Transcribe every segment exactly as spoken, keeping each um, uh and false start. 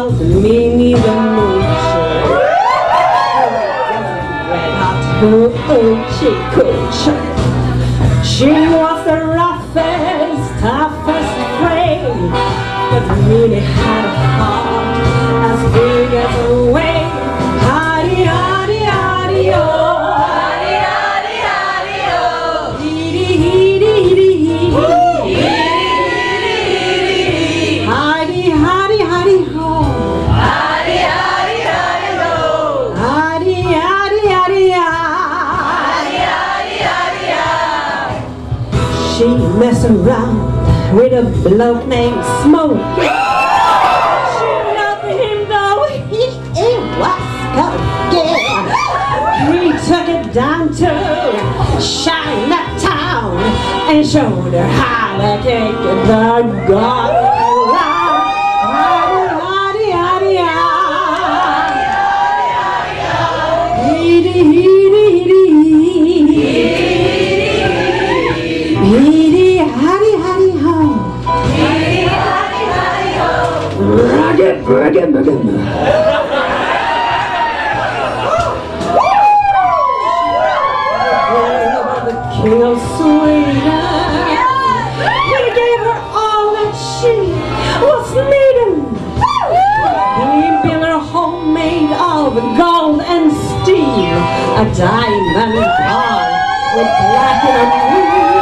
called Minnie the Moocher. Red hot hoochie coocher. She was the roughest, toughest frame, but Minnie had a heart as big as a wave. Hidey, hidey, hidey, oh. Hidey, hidey, hidey, oh. Heedy, heedy, heedy, heedy. Hidey, hidey, hidey, ho. Hidey, hidey, hidey, ho. Hidey, hidey, hidey, hidey. She messed around with a bloke named Smoke. She loved him though he, he was cocaine. He took it down to Chinatown and showed her how to take the god around. Hidey, hidey, hidey, heedy, heedy, heedy, heedy, hidey, hidey, ho. Heedy, hidey, hidey, ho. Rugged, rugged, rugged. King of Sweden, he gave her all that she was needing. He built her home made of gold and steel, a diamond car with platinum wheels.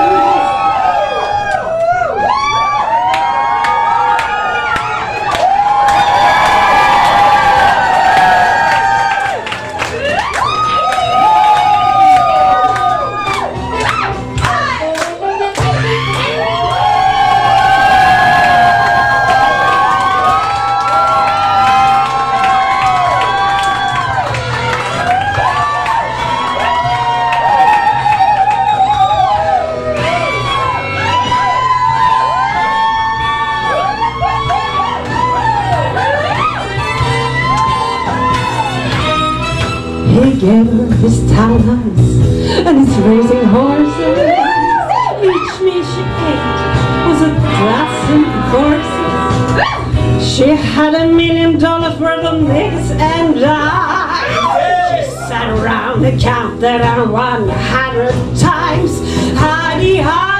He gave her his townhouse and his racing horses. Each meal she ate was a dozen horses. She had a million dollars worth of nicks and dimes. She sat around and counted on one hundred times. Hidey, hidey.